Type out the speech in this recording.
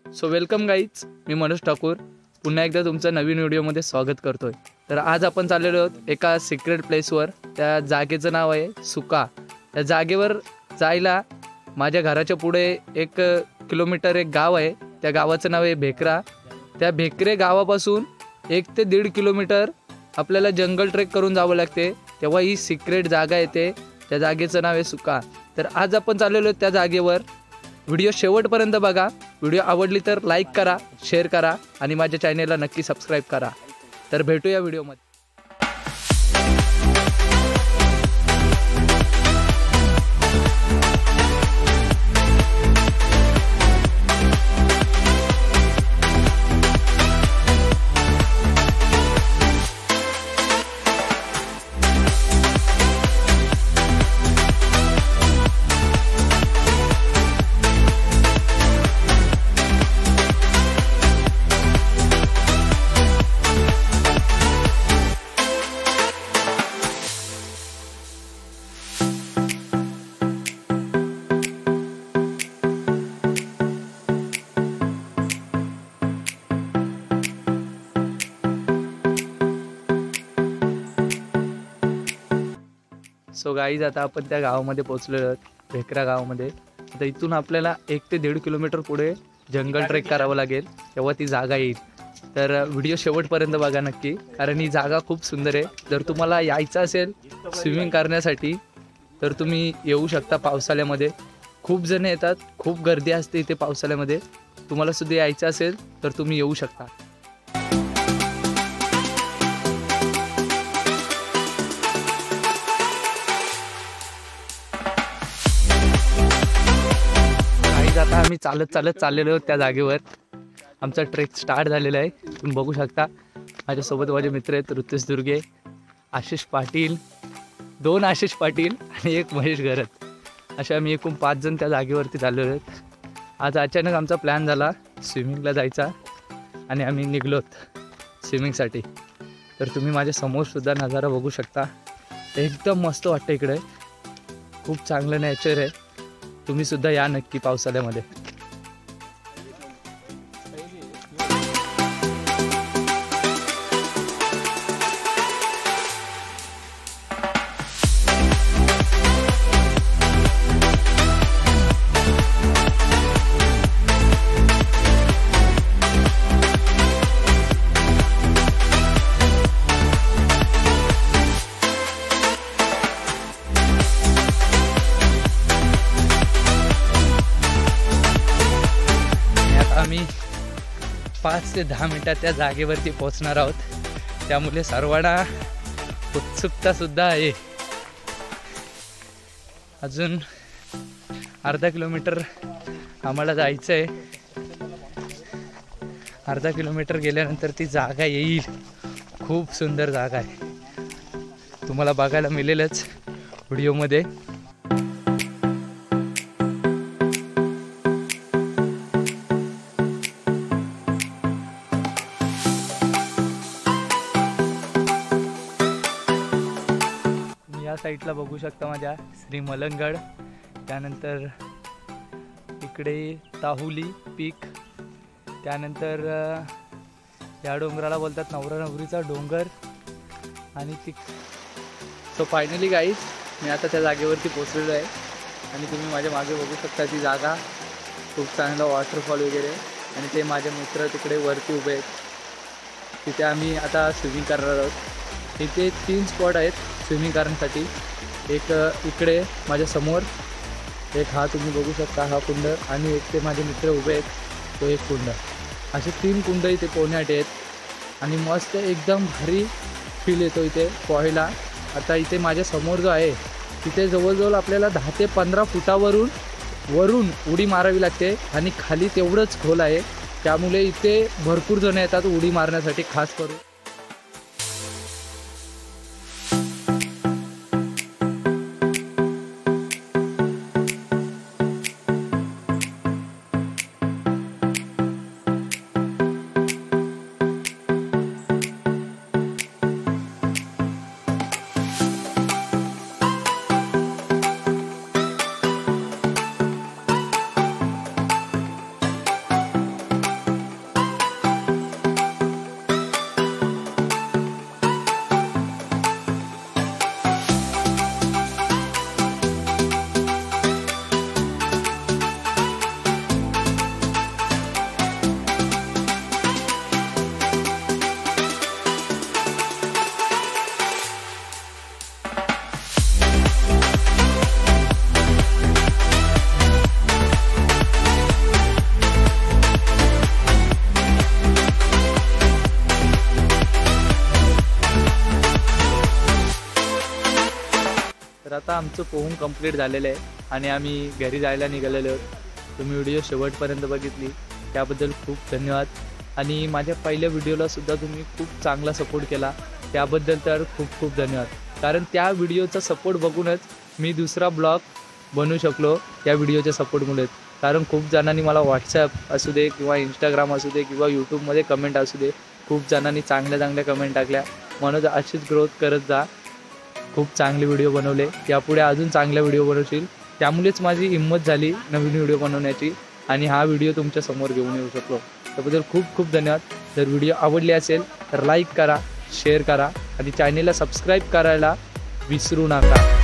So welcome guys, मी मनोज ठाकूर पुन्हा एकदा तुमचं नवीन व्हिडिओमध्ये स्वागत करतोय। तर आज आपण चाललेलो आहोत एका सिक्रेट प्लेसवर। त्या जागेचं नाव आहे सुका। त्या जागेवर जायला माझ्या घराच्या पुढे 1 किलोमीटर एक गाव आहे, त्या गावाचं नाव आहे भेकरा। त्या भेकरे गावापासून 1 ते 1.5 किलोमीटर आपल्याला जंगल ट्रेक करून जावं लागते, तेव्हा ही सिक्रेट जागा येते। त्या जागेचं नाव आहे सुका। तर आज आपण चाललेलो त्या जागेवर। व्हिडिओ शेवटपर्यंत बघा। व्हिडिओ आवडली तर लाईक करा, शेअर करा आणि माझ्या चॅनेलला नक्की सबस्क्राईब करा। तर भेटूया व्हिडिओमध्ये। सो गाईज, आता आपण त्या गावामध्ये पोहोचलेलो आहोत, भेकरा गावामध्ये। आता इथून आपल्याला 1 ते 1.5 किलोमीटर पुढे जंगल ट्रेक करावं लागेल, तेव्हा ती जागा येईल। तर व्हिडिओ शेवटपर्यंत बघा नक्की, कारण ही जागा खूप सुंदर आहे। जर तुम्हाला यायचं असेल स्विमिंग करण्यासाठी तर तुम्ही येऊ शकता। पावसाळ्यामध्ये खूप जण येतात, खूप गर्दी असते इथे पावसाळ्यामध्ये। तुम्हाला सुद्धा यायचं असेल तर तुम्ही येऊ शकता। आता आम्ही चालत चाललेलो आहोत त्या जागेवर। आमचा ट्रेक स्टार्ट झालेला आहे। तुम्ही बघू शकता माझ्यासोबत माझे मित्र आहेत, ऋतेश दुर्गे, आशिष पाटील, 2 आशिष पाटील आणि 1 महेश गरत। अशा आम्ही एकूण 5 जण त्या जागेवरती चाललेलो आहेत। आज अचानक आमचा प्लॅन झाला स्विमिंगला जायचा आणि आम्ही निघलोत स्विमिंगसाठी। तर तुम्ही माझ्या समोरसुद्धा नजारा बघू शकता, एकदम मस्त वाटतं इकडे, खूप चांगलं नेचर आहे। तुम्ही सुद्धा या नक्की पावसाळ्यामध्ये। आम्ही 5 ते 10 मिनिटात त्या जागेवरती पोहोचणार आहोत, त्यामुळे सर्वांना उत्सुकता सुद्धा आहे। अजून अर्धा किलोमीटर आम्हाला जायचं आहे। अर्धा किलोमीटर गेल्यानंतर ती जागा येईल। खूप सुंदर जागा आहे, तुम्हाला बघायला मिळेलच व्हिडिओमध्ये। या साईडला बघू शकता माझ्या श्री मलंगड, त्यानंतर इकडे ताहुली पीक, त्यानंतर या डोंगराला बोलतात नवरा नवरीचा डोंगर आणि ती। सो फायनली गाईज, मी आता त्या जागेवरती पोचलेलो आहे आणि तुम्ही माझ्या मागे बघू शकता ती जागा, खूप चांगला वॉटरफॉल वगैरे। आणि ते माझे मित्र तिकडे वरती उभे आहेत, तिथे आम्ही आता स्विमिंग करणार आहोत। इथे 3 स्पॉट आहेत स्विमिंग करण्यासाठी। एक इकडे माझ्या समोर, एक हा तुम्ही बघू शकता हा कुंड, आणि एक ते माझे मित्र उभे आहेत तो एक कुंड। असे 3 कुंड इथे पोहण्यासाठी आहेत आणि मस्त एकदम भारी फील येतो इथे पोहायला। आता इथे माझ्या समोर जो आहे तिथे जवळजवळ आपल्याला 10 ते 15 फुटावरून उडी मारावी लागते आणि खाली तेवढंच खोल आहे, त्यामुळे इथे भरपूर जण येतात उडी मारण्यासाठी खास करून। आमचं पोहून कंप्लीट झालेलं आहे आणि आम्ही घरी जायला निघालेलो आहोत। तुम्ही व्हिडिओ शेवटपर्यंत बघितली त्याबद्दल खूप धन्यवाद। आणि माझ्या पहिल्या व्हिडिओलासुद्धा तुम्ही खूप चांगला सपोर्ट केला त्याबद्दल तर खूप खूप धन्यवाद। कारण त्या व्हिडिओचा सपोर्ट बघूनच मी दुसरा ब्लॉग बनवू शकलो त्या व्हिडिओच्या सपोर्टमुळेच। कारण खूप जणांनी मला व्हॉट्सॲप असू दे किंवा इंस्टाग्राम असू दे किंवा यूट्यूबमध्ये कमेंट असू दे, खूप जणांनी चांगल्या चांगल्या कमेंट टाकल्या। म्हणून अशीच ग्रोथ करत जा, खूप चांगले व्हिडिओ बनवले, यापुढे अजून चांगले व्हिडिओ बनवशील। त्यामुळेच माझी हिंमत झाली नवीन व्हिडिओ बनवण्याची आणि हा व्हिडिओ तुमच्या समोर घेऊन येऊ शकलो। त्याबद्दल खूप खूप धन्यवाद। जर व्हिडिओ आवडले असेल तर लाईक करा, शेअर करा आणि चॅनेलला सबस्क्राईब करायला विसरू नका।